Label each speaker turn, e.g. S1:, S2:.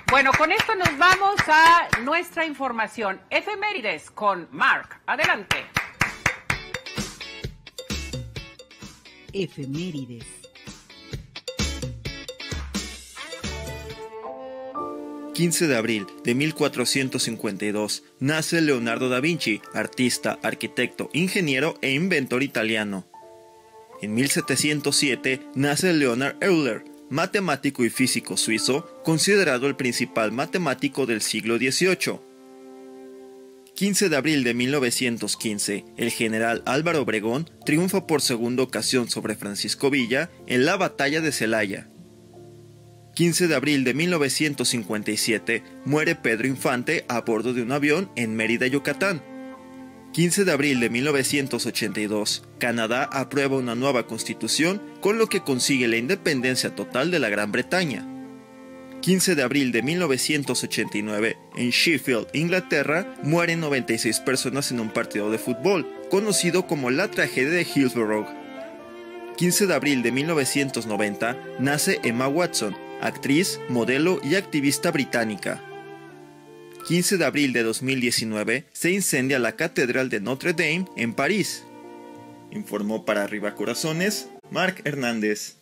S1: Bueno, con esto nos vamos a nuestra información. Efemérides con Mark. Adelante.
S2: Efemérides.
S3: ...15 de abril de 1452... nace Leonardo da Vinci, artista, arquitecto, ingeniero e inventor italiano. En 1707 nace Leonhard Euler, matemático y físico suizo, considerado el principal matemático del siglo XVIII. 15 de abril de 1915, el general Álvaro Obregón triunfa por segunda ocasión sobre Francisco Villa en la batalla de Celaya. 15 de abril de 1957, muere Pedro Infante a bordo de un avión en Mérida, Yucatán. 15 de abril de 1982, Canadá aprueba una nueva constitución, con lo que consigue la independencia total de la Gran Bretaña. 15 de abril de 1989, en Sheffield, Inglaterra, mueren 96 personas en un partido de fútbol, conocido como la tragedia de Hillsborough. 15 de abril de 1990, nace Emma Watson, actriz, modelo y activista británica. 15 de abril de 2019, se incendia la Catedral de Notre Dame en París. Informó para Arriba Corazones, Marc Hernández.